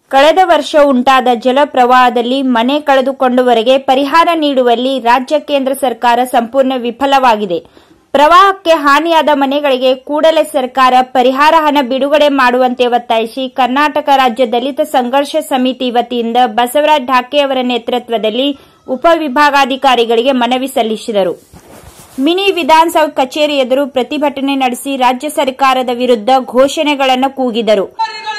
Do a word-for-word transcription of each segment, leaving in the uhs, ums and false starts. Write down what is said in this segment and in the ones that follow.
ಕಳೆದ ವರ್ಷ ಉಂಟಾದ ಜಲ ಪ್ರವಾಹದಲ್ಲಿ ಮನೆ ಕಳೆದುಕೊಂಡವರಿಗೆ ಪರಿಹಾರ ನೀಡುವಲ್ಲಿ ರಾಜ್ಯ ಕೇಂದ್ರ ಸರ್ಕಾರ ಸಂಪೂರ್ಣ ವಿಫಲವಾಗಿದೆ. ಪ್ರವಾಹಕ್ಕೆ ಹಾನಿಯಾದ ಮನೆಗಳಿಗೆ ಕೂಡಲೇ ಸರ್ಕಾರ ಪರಿಹಾರ ಹಣ ಬಿಡುಗಡೆ ಮಾಡುವಂತೆ ಒತ್ತಾಯಿಸಿ ಕರ್ನಾಟಕ ರಾಜ್ಯ ದಲಿತ ಸಂಘರ್ಷ ಸಮಿತಿ ವತಿಯಿಂದ ಬಸವರಾಜ ಢಾಕೆ ಅವರ ನೇತೃತ್ವದಲ್ಲಿ ಉಪವಿಭಾಗಾಧಿಕಾರಿಗಳಿಗೆ ಮನವಿ ಸಲ್ಲಿಸಿದರು. ಮಿನಿ ವಿಧಾನಸೌಧ ಕಚೇರಿ ಎದುರು ಪ್ರತಿಭಟನೆ ನಡೆಸಿ ರಾಜ್ಯ ಸರ್ಕಾರದ ವಿರುದ್ಧ ಘೋಷಣೆಗಳನ್ನು ಕೂಗಿದರು.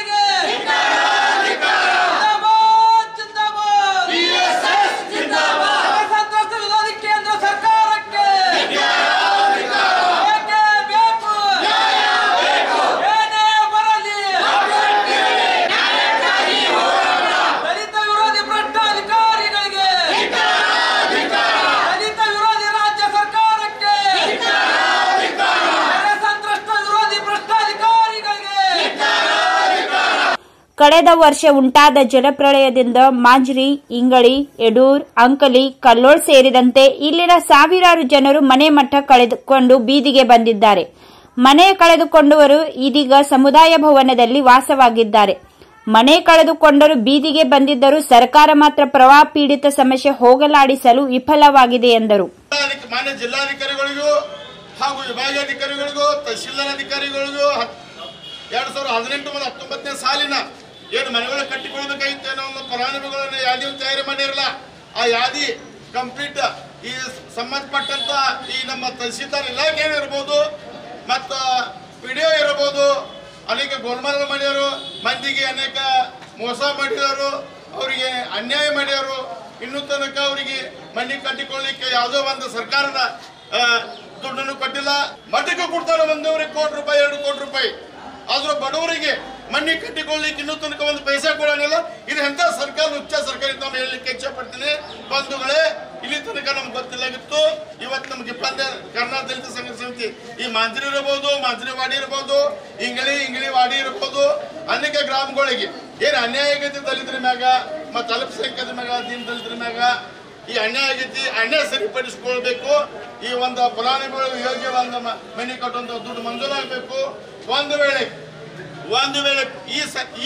ಕಳೆದ ವರ್ಷ ಉಂಟಾದ ಜಲಪ್ರಳಯದಿಂದ ಮಾಂಜ್ರಿ, ಇಂಗಳ, ಯಡೂರ್, ಅಂಕಲಿ, ಕಲ್ಲೋಳ್ ಸೇರಿದಂತೆ ಇಲ್ಲಿನ ಸಾವಿರಾರು ಜನರು ಮನೆ ಮಠ ಕಳೆದುಕೊಂಡು ಬೀದಿಗೆ ಬಂದಿದ್ದಾರೆ. ಮನೆ ಕಳೆದುಕೊಂಡವರು ಇದೀಗ ಸಮುದಾಯ ಭವನದಲ್ಲಿ ವಾಸವಾಗಿದ್ದಾರೆ. ಮನೆ ಕಳೆದುಕೊಂಡರು ಬೀದಿಗೆ ಬಂದಿದ್ದರೂ ಸರ್ಕಾರ ಮಾತ್ರ ಪ್ರವಾಹ ಪೀಡಿತ ಸಮಸ್ಯೆ ಹೋಗಲಾಡಿಸಲು ವಿಫಲವಾಗಿದೆ ಎಂದರು. ಮಾನ್ಯ ಜಿಲ್ಲಾಧಿಕಾರಿಗಳಿಗೂ ಹಾಗೂ ವಿಭಾಗಾಧಿಕಾರಿಗಳಿಗೂ ತಹಶೀಲ್ದಾರ್ ಅಧಿಕಾರಿಗಳಿಗೂ ಎರಡ್ ಸಾವಿರದ ಹದಿನೆಂಟು ಮತ್ತು ಹತ್ತೊಂಬತ್ತನೇ ಸಾಲಿನ ಏನು ಮನೆಗಳ ಕಟ್ಟಿಕೊಳ್ಳಬೇಕಾಗಿತ್ತು ಅನ್ನೋ ಒಂದು ಫಲಾನುಭವಿಗಳನ್ನ ಯಾದಿ ತಯಾರಿ ಮಾಡಿರಲ್ಲ. ಆ ಯಾದಿ ಕಂಪ್ಲೀಟ್ ಈ ಸಂಬಂಧಪಟ್ಟಂತ ಈ ನಮ್ಮ ತಹಸೀಲ್ದಾರ್ ಇಲಾಖೆ ಇರ್ಬೋದು ಮತ್ತು ಪಿ ಡಿ ಒ ಇರಬಹುದು, ಅನೇಕ ಗೋಲ್ಮಾಲ್ ಮಾಡಿದರು, ಮಂದಿಗೆ ಅನೇಕ ಮೋಸ ಮಾಡಿದವರು, ಅವರಿಗೆ ಅನ್ಯಾಯ ಮಾಡ್ಯಾರು. ಇನ್ನೂ ತನಕ ಅವರಿಗೆ ಮನೆ ಕಟ್ಟಿಕೊಳ್ಳಿಕ್ಕೆ ಯಾವುದೋ ಒಂದು ಸರ್ಕಾರದ ದುಡ್ಡನ್ನು ಕೊಟ್ಟಿಲ್ಲ. ಮಠಕ್ಕೆ ಕೊಡ್ತಾರೆ ಒಂದೂವರೆ ಕೋಟಿ ರೂಪಾಯಿ, ಎರಡು ಕೋಟಿ ರೂಪಾಯಿ. ಆದ್ರೂ ಬಡವರಿಗೆ ಮನೆ ಕಟ್ಟಿಕೊಳ್ಳಿಕ್ಕೆ ಇನ್ನೂ ತನಕ ಒಂದು ಪೈಸಾ ಕೊಡಂಗಿಲ್ಲ. ಇದು ಎಂತ ಸರ್ಕಾರ, ಉಚ್ಚ ಸರ್ಕಾರ ಅಂತ ನಾನು ಹೇಳಲಿಕ್ಕೆ ಇಚ್ಛೆ ಪಡ್ತೀನಿ. ಬಂಧುಗಳೇ, ಇಲ್ಲಿ ತನಕ ನಮ್ಗೆ ಗೊತ್ತಿಲ್ಲಾಗಿತ್ತು. ಇವತ್ತು ನಮ್ಗೆ ಇಪ್ಪತ್ತ ಕರ್ನಾಟಕ ದಲಿತ ಸಂಘ ಸಮಿತಿ ಈ ಮಾಂಜ್ರಿ ಇರಬಹುದು, ಮಾಂಜ್ರಿ ವಾಡಿ ಇರಬಹುದು, ಇಂಗಳಿ ಇಂಗಳಿ ವಾಡಿ ಇರಬಹುದು, ಅನೇಕ ಗ್ರಾಮಗಳಿಗೆ ಏನು ಅನ್ಯಾಯ ಆಗೈತಿ ದಲಿತರ ಮ್ಯಾಗ ಮತ್ತು ಅಲ್ಪಸಂಖ್ಯಾತರ ಮ್ಯಾಗ, ದೀನ ದಲಿತರ ಮ್ಯಾಗ ಈ ಅನ್ಯಾಯ ಆಗೈತಿ. ಅನ್ಯಾಯ ಸರಿಪಡಿಸಿಕೊಳ್ಬೇಕು. ಈ ಒಂದು ಫಲಾನುಭವಿಗಳು ಯೋಗ್ಯ ಒಂದು ಮನೆ ಕಟ್ಟುವಂತ ದುಡ್ಡು ಮಂಜೂರಾಗಬೇಕು. ಒಂದು ವೇಳೆ ಒಂದು ವೇಳೆ ಈ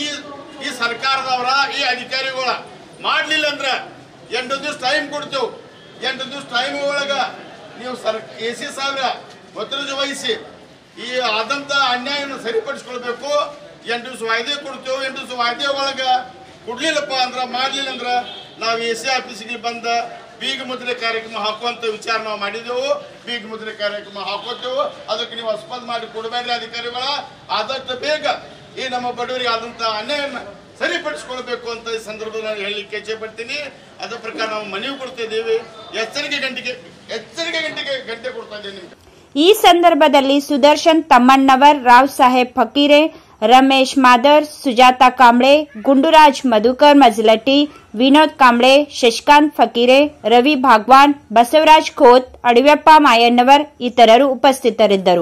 ಈ ಸರ್ಕಾರದವರ ಈ ಅಧಿಕಾರಿಗಳ ಮಾಡ್ಲಿಲ್ಲ ಅಂದ್ರೆ ಎಂಟು ದಿವಸ ಟೈಮ್ ಕೊಡ್ತೇವೆ. ಎಂಟು ದಿವಸ ಟೈಮ್ ಒಳಗ ನೀವು ಸರ್ ಎ ಸಿ ಸಾವಿರ ಒತ್ತಡ ವಹಿಸಿ ಈ ಆದಂತ ಅನ್ಯಾಯವನ್ನು ಸರಿಪಡಿಸ್ಕೊಳ್ಬೇಕು. ಎಂಟು ದಿವಸ ವಾಯ್ದೆ ಕೊಡ್ತೇವೆ. ಎಂಟು ದಿವಸ ವಾಯ್ದೆ ಒಳಗ ಕೊಡ್ಲಿಲ್ಲಪ್ಪ ಅಂದ್ರ ಮಾಡ್ಲಿಲ್ಲ ಅಂದ್ರ ನಾವು ಎ ಸಿ ಆಫೀಸಿಗೆ ಬಂದ ಬೀಗ ಮುದ್ರೆ ಕಾರ್ಯಕ್ರಮ ಹಾಕುವಂತ ವಿಚಾರ ನಾವು ಮಾಡಿದೆವು. ಬೀಗ ಮುದ್ರೆ ಕಾರ್ಯಕ್ರಮ ಹಾಕೋತೇವೆ. ಅದಕ್ಕೆ ನೀವು ಆಸ್ಪದ ಮಾಡಿ ಕೊಡಬೇಡ್ರಿ ಅಧಿಕಾರಿಗಳ. ಆದಷ್ಟು ಬೇಗ ಈ ನಮ್ಮ ಬಡವರಿಗೆ ಆದಂತ ಅನ್ಯಾಯನ ಸರಿಪಡಿಸಿಕೊಳ್ಬೇಕು ಅಂತ ಈ ಸಂದರ್ಭದಲ್ಲಿ ನಾನು ಹೇಳಲಿಕ್ಕೆ ಇಚ್ಛೆ ಪಡ್ತೀನಿ. ಅದ ಪ್ರಕಾರ ನಾವು ಮನವಿ ಕೊಡ್ತಾ ಇದ್ದೀವಿ. ಎಚ್ಚರಿಕೆ ಗಂಟೆಗೆ ಎಚ್ಚರಿಕೆ ಗಂಟೆಗೆ ಗಂಟೆ ಕೊಡ್ತಾ ಇದ್ದೇವೆ ನಿಮ್ಗೆ. ಈ ಸಂದರ್ಭದಲ್ಲಿ ಸುದರ್ಶನ್ ತಮ್ಮಣ್ಣವರ್, ರಾವ್ ಸಾಹೇಬ್ ಫಕೀರೆ, ರಮೇಶ್ ಮಾದರ್, ಸುಜಾತಾ ಕಾಂಬ್ಳೆ, ಗುಂಡುರಾಜ್ ಮಧುಕರ್ ಮಜಲಟ್ಟಿ, ವಿನೋದ್ ಕಾಂಬ್ಳೆ, ಶಶಿಕಾಂತ್ ಫಕೀರೆ, ರವಿ ಭಾಗವಾನ್, ಬಸವರಾಜ್ ಖೋತ್, ಅಡವ್ಯಪ್ಪ ಮಾಯಣ್ಣವರ್ ಇತರರು ಉಪಸ್ಥಿತರಿದ್ದರು.